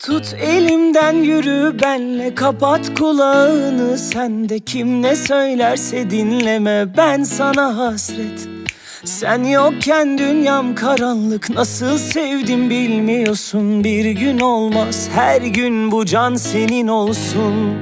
Tut elimden yürü benle, kapat kulağını. Sen de kim ne söylerse dinleme, ben sana hasret. Sen yokken dünyam karanlık, nasıl sevdim bilmiyorsun. Bir gün olmaz her gün bu can senin olsun.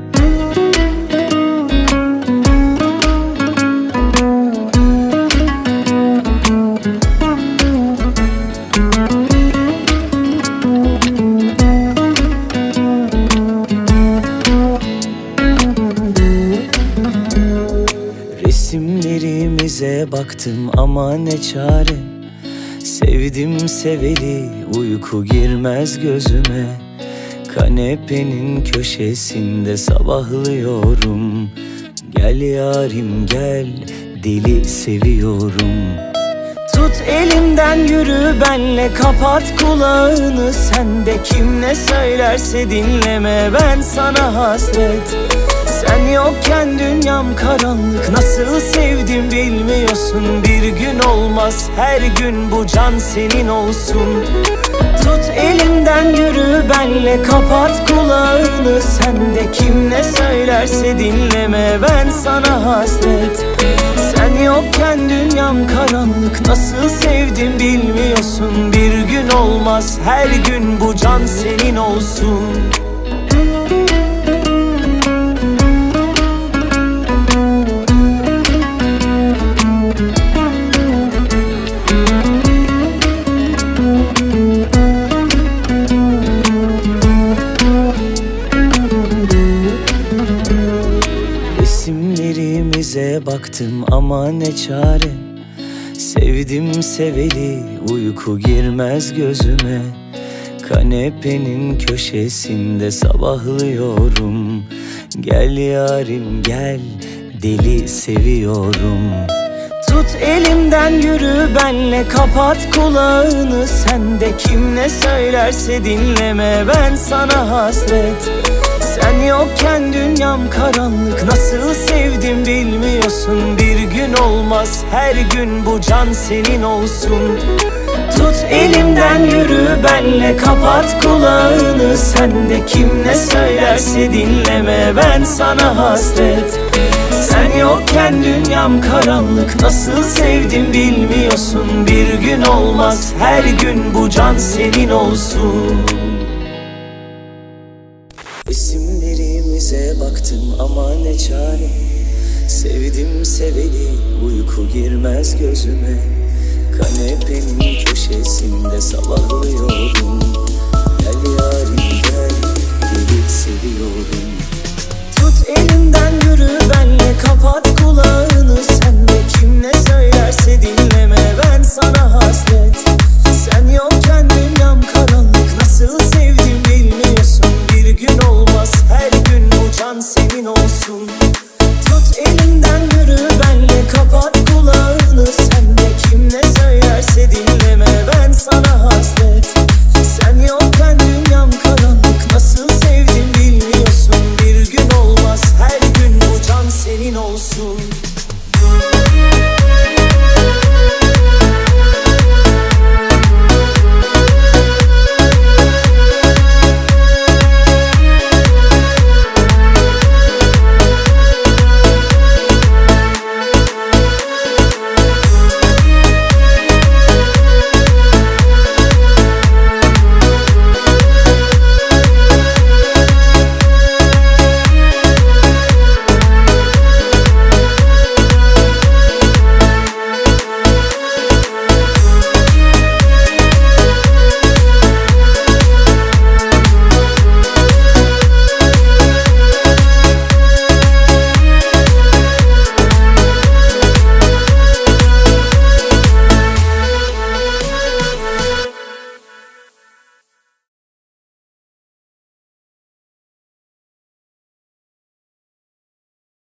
Resimlerimize baktım ama ne çare. Sevdim seveli, uyku girmez gözüme. Kanepenin köşesinde sabahlıyorum. Gel yarim gel, deli seviyorum. Tut elimden yürü benle, kapat kulağını. Sen de kim ne söylerse dinleme, ben sana hasret. Sen yokken dünyam karanlık, nasıl sevdim bilmiyorsun. Bir gün olmaz her gün bu can senin olsun. Tut elimden yürü benle, kapat kulağını. Sen de kim ne söylerse dinleme, ben sana hasret. Sen yokken dünyam karanlık, nasıl sevdim bilmiyorsun. Bir gün olmaz her gün bu can senin olsun. Resimlerimize baktım ama ne çare. Sevdim seveli, uyku girmez gözüme. Kanepenin köşesinde sabahlıyorum. Gel yarim gel, deli seviyorum. Tut elimden yürü benle, kapat kulağını. Sen de kim ne söylerse dinleme, ben sana hasret. Sen yokken dünyam karanlık, nasıl sevdim bilmiyorsun. Bir gün olmaz her gün bu can senin olsun. Tut elimden yürü benle, kapat kulağını. Sen de kim ne söylerse dinleme, ben sana hasret. Sen yokken dünyam karanlık, nasıl sevdim bilmiyorsun. Bir gün olmaz her gün bu can senin olsun. Resimlerimize baktım ama ne çare. Sevdim seveli, uyku girmez gözüme. Kanepenin köşesinde